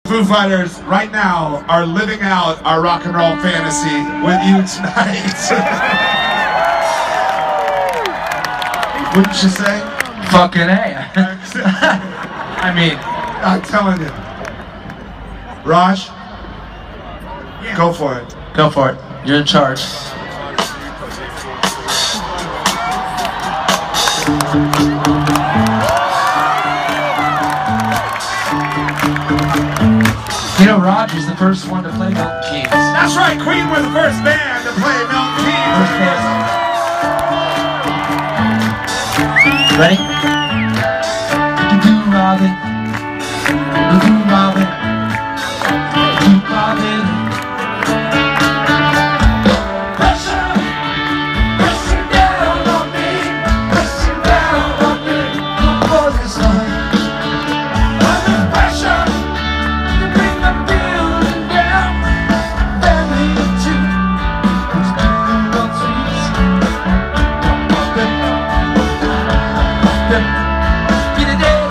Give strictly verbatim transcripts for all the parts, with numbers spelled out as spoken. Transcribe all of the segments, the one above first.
Foo Fighters right now are living out our rock and roll fantasy with you tonight. Wouldn't you say? Fucking A. I mean, I'm telling you. Raj, yeah. Go for it. Go for it. You're in charge. You know, Roger's the first one to play Milton Keynes. That's right, Queen was the first band to play Milton Keynes. First band. Ready? Do Robin, do Robin, do Robin. Pressure, pressure down on me, pressure down on me. For this night, under pressure, to bring the feeling down. Family too, who's doing the trees. Get it down.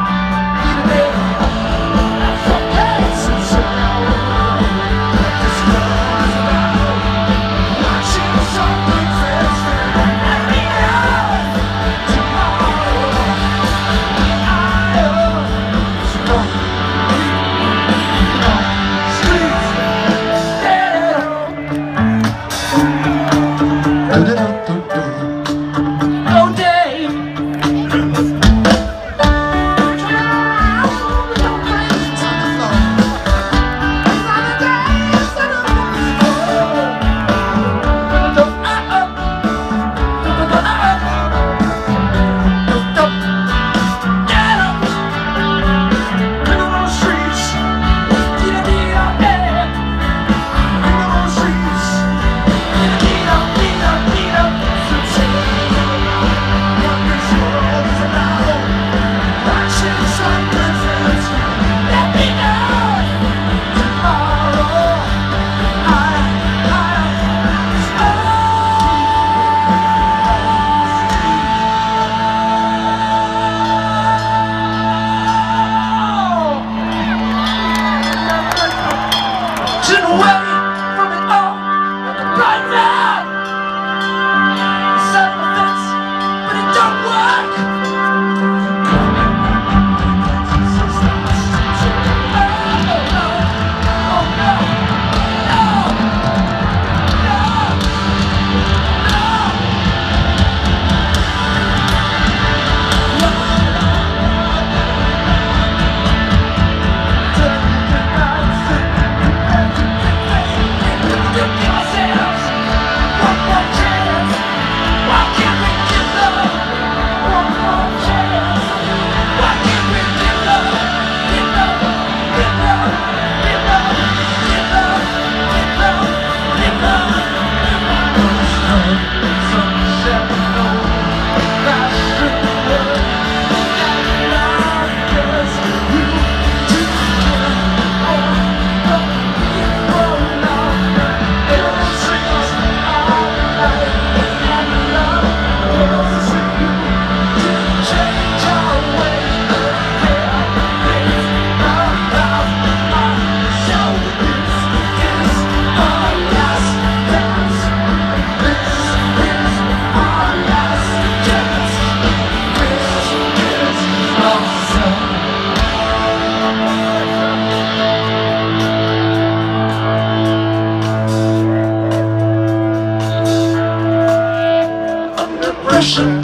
Pressure.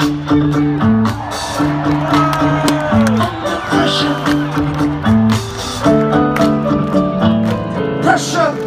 Pressure. Pressure.